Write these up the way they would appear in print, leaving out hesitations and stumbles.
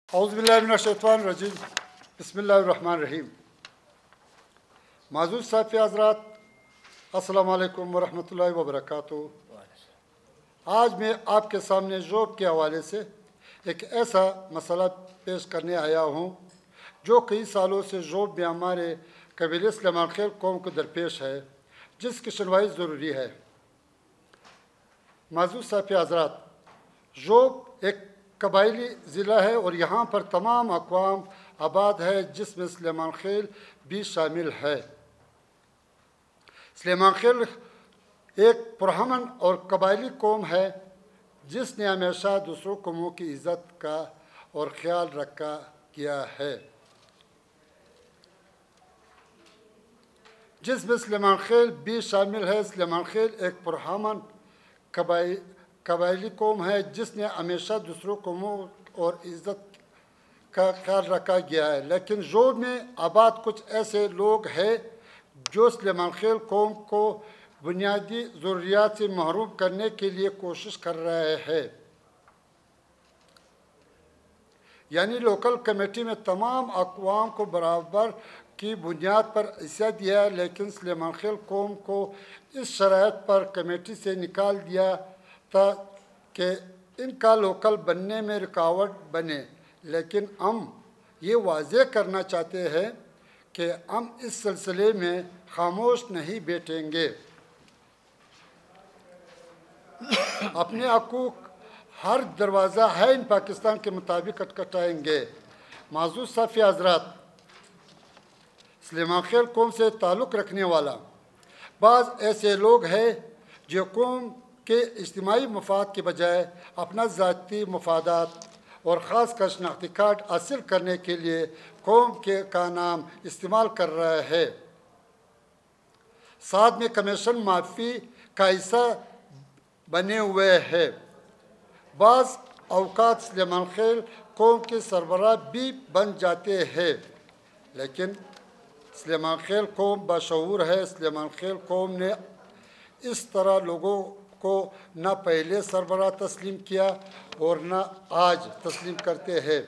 اعوذ باللہ من الشیطان الرجیم بسم اللہ الرحمن الرحیم معزز صاحب حضرات السلام علیکم ورحمۃ اللہ وبرکاتہ۔ آج میں آپ کے سامنے ذوب کے حوالے سے ایک ایسا مسئلہ پیش کرنے آیا ہوں جو کئی سالوں سے ذوب میں ہمارے قبیلے سلیمان خیل قوم کو درپیش ہے، جس کی سنوائی ضروری ہے۔ معزز صاحب حضرات، ذوب ایک قبائلی ضلع ہے اور یہاں پر تمام اقوام آباد ہے، جس میں سلیمان خیل بھی شامل ہے۔ سلیمان خیل ایک پرامن اور قبائلی قوم ہے جس نے ہمیشہ دوسروں قوموں کی عزت کا اور خیال رکھا کیا ہے، جس میں سلیمان خیل بھی شامل ہے۔ سلیمان خیل ایک پرامن قبائلی قوم ہے جس نے ہمیشہ دوسروں قوموں اور عزت کا خیال رکھا گیا ہے، لیکن ذوب میں آباد کچھ ایسے لوگ ہیں جو سلیمان خیل قوم کو بنیادی ضروریات سے محروم کرنے کے لیے کوشش کر رہے ہیں۔ یعنی لوکل کمیٹی میں تمام اقوام کو برابر کی بنیاد پر حیثیت دیا ہے، لیکن سلیمان خیل قوم کو اس شرائط پر کمیٹی سے نکال دیا تھا کہ ان کا لوکل بننے میں رکاوٹ بنے، لیکن ہم یہ واضح کرنا چاہتے ہیں کہ ہم اس سلسلے میں خاموش نہیں بیٹھیں گے۔ اپنے حقوق ہر دروازہ ہے ان پاکستان کے مطابق کھٹکھٹائیں گے۔ معزز صاحب حضرات، سلیمان خیل قوم سے تعلق رکھنے والا بعض ایسے لوگ ہیں جو قوم کے اجتماعی مفاد کے بجائے اپنا ذاتی مفادات اور خاص کا شناختی کارڈ حاصل کرنے کے لیے قوم کا نام استعمال کر رہے ہیں، ساتھ میں کمیشن معافی کا حصہ بنے ہوئے ہیں۔ بعض اوقات سلیمان خیل قوم کے سربراہ بھی بن جاتے ہیں، لیکن سلیمان خیل قوم باشعور ہے۔ سلیمان خیل قوم نے اس طرح لوگوں کو نہ پہلے سربراہ تسلیم کیا اور نہ آج تسلیم کرتے ہیں،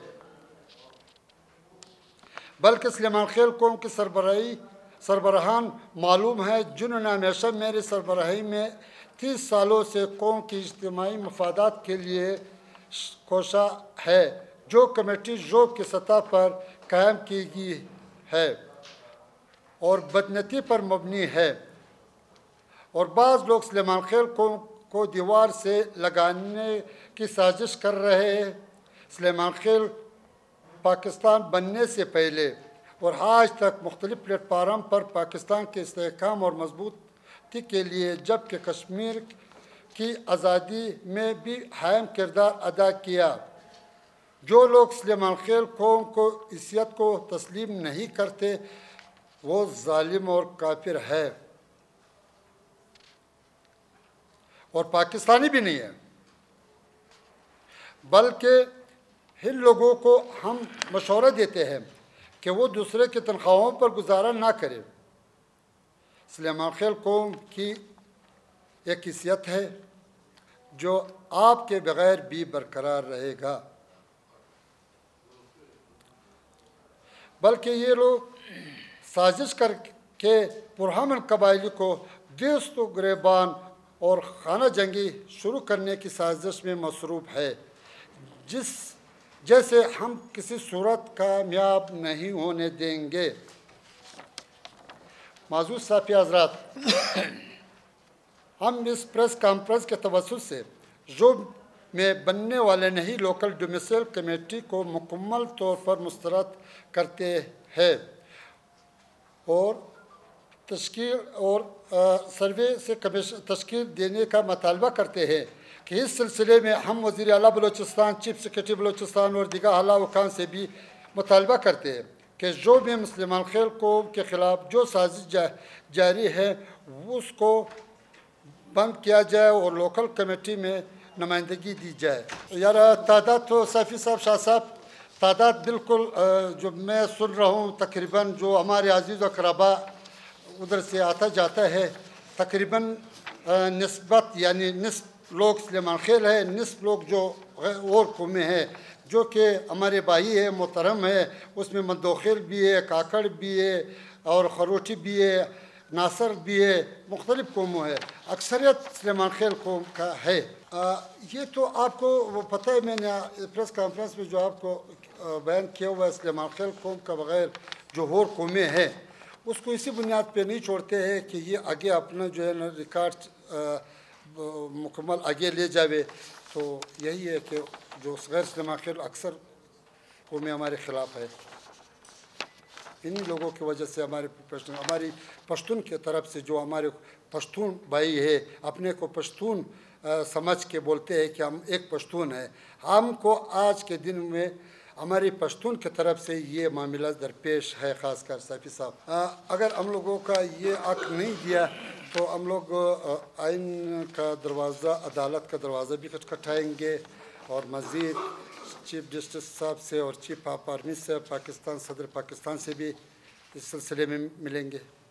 بلکہ سلیمان خیل قوم کے سربراہان معلوم ہیں جنہوں نے ہمیشہ میری سربراہی میں 30 سالوں سے قوم کی اجتماعی مفادات کے لیے کوشاں ہے، جو کمیٹی ذوب کی سطح پر قائم کی گئی ہے اور بدنیتی پر مبنی ہے۔ اور بعض لوگ سلیمان خیل قوم کو دیوار سے لگانے کی سازش کر رہے ہیں۔ سلیمان خیل پاکستان بننے سے پہلے اور آج تک مختلف پلیٹ فارم پر پاکستان کے استحکام اور مضبوطی کے لیے، جبکہ کشمیر کی آزادی میں بھی اہم کردار ادا کیا۔ جو لوگ سلیمان خیل قوم کو حیثیت کو تسلیم نہیں کرتے وہ ظالم اور کافر ہے اور پاکستانی بھی نہیں ہے، بلکہ ان لوگوں کو ہم مشورہ دیتے ہیں کہ وہ دوسرے کی تنخواہوں پر گزارا نہ کرے۔ سلیمان خیل قوم کی ایک حیثیت ہے جو آپ کے بغیر بھی برقرار رہے گا، بلکہ یہ لوگ سازش کر کے پرامن قبائلی کو دست و گریبان اور خانہ جنگی شروع کرنے کی سازش میں مصروف ہے، جیسے ہم کسی صورت کامیاب نہیں ہونے دیں گے۔ معزز صاحب حضرات، ہم اس پریس کانفرنس کے توسط سے ذوب میں بننے والے نئی لوکل ڈومیسائل کمیٹی کو مکمل طور پر مسترد کرتے ہیں اور تشکیل اور سروے سے تشکیل دینے کا مطالبہ کرتے ہیں کہ اس سلسلے میں ہم وزیر اعلیٰ بلوچستان، چیف سیکرٹری بلوچستان اور دیگر اعلیٰ حکام سے بھی مطالبہ کرتے ہیں کہ ذوب میں سلیمان خیل قوم کے خلاف جو سازش جاری ہے اس کو بند کیا جائے اور لوکل کمیٹی میں نمائندگی دی جائے۔ یار تعداد تو صافی صاحب، شاہ صاحب، تعداد بالکل جو میں سن رہا ہوں تقریباً جو ہمارے عزیز و اقربا ادھر سے آتا جاتا ہے، تقریباً نسبت یعنی نصف لوگ سلیمان خیل ہے، نصف لوگ جو اور قومیں ہیں جو کہ ہمارے بھائی ہے محترم ہے، اس میں مندوخیل بھی ہے، کاکڑ بھی ہے اور خروٹی بھی ہے، ناصر بھی ہے، مختلف قوموں ہے، اکثریت سلیمان خیل قوم کا ہے۔ یہ تو آپ کو وہ پتہ ہے، میں نے پریس کانفرنس میں جو آپ کو بیان کیا ہوا ہے، سلیمان خیل قوم کا بغیر جو اور قومیں ہیں اس کو اسی بنیاد پہ نہیں چھوڑتے ہیں کہ یہ آگے اپنا جو ہے نا ریکارڈ مکمل آگے لے جاوے، تو یہی ہے کہ جو غیر سلیمان خیل اکثر قومیں ہمارے خلاف ہے۔ انہی لوگوں کی وجہ سے ہماری پشتون کی طرف سے جو ہمارے پشتون بھائی ہے اپنے کو پشتون سمجھ کے بولتے ہیں کہ ہم ایک پشتون ہیں، ہم کو آج کے دن میں ہماری پشتون کی طرف سے یہ معاملہ درپیش ہے، خاص کر صافی صاحب۔ اگر ہم لوگوں کا یہ حق نہیں دیا تو ہم لوگ آئین کا دروازہ، عدالت کا دروازہ بھی کھٹکھٹائیں گے اور مزید چیف جسٹس صاحب سے اور چیف آف آرمی سے پاکستان، صدر پاکستان سے بھی اس سلسلے میں ملیں گے۔